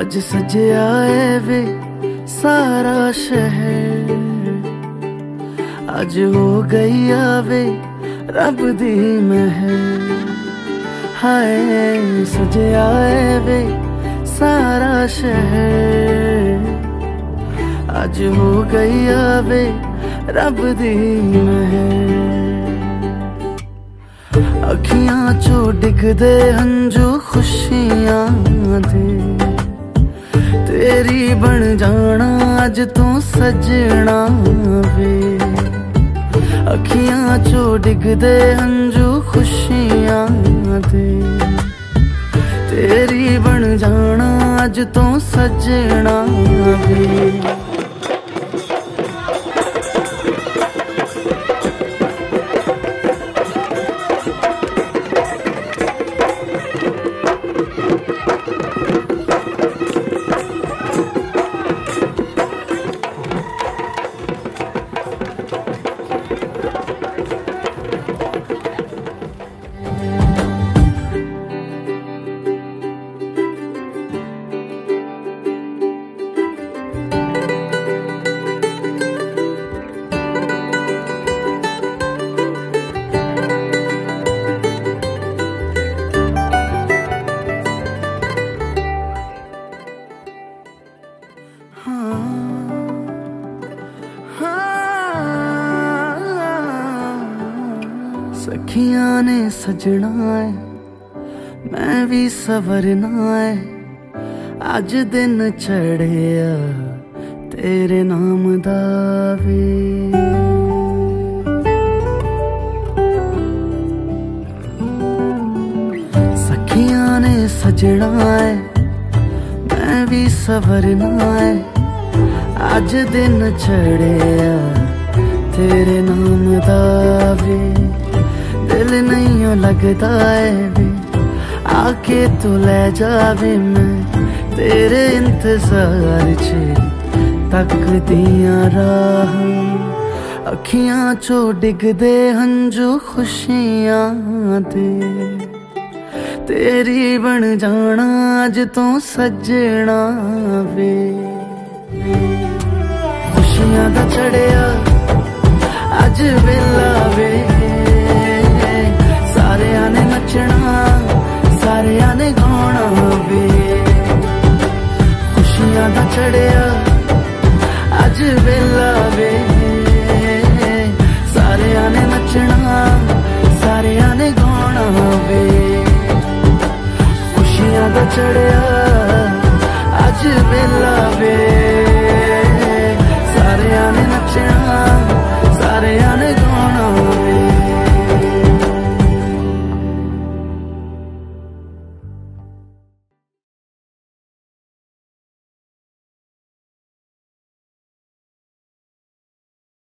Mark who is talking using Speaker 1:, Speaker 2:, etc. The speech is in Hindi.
Speaker 1: अज सजया है वे सारा शहर, अज हो गई आवे रब दी महर। हाय सजया है वे सारा शहर, अज हो गई आवे रब दी महर। अखियां चो डिगदे हंजू खुशियां दे, तेरी बन जाना अज तू सजना वे। अखियां चो डिगदे हंजू खुशियां दे, तेरी बन जाना अज तू सजना वे। सखियां ने सजना है मैं भी सवरना है, अज दिन चढ़िया तेरे नाम दा वे। सखियां ने सजना है मैं भी सवरना है, अज दिन चढ़िया तेरे नाम दा वे। दिल नहीं लगता है वे आके तू ले जावे, मैं तेरे इंतजार च तक दिया राह। अखियां चो डिगदे हंजू खुशियां दे, तेरी बन जाना अज तू सजना वे। खुशियां दा चढ़िया अज वेला वे, सारिया ने नचना सारिया ने गाना वे। खुशियां दा चढ़िया अज वेला वे, सारिया ने नचना सारिया ने गाना वे। खुशियां दा चढ़िया अज वेला वे।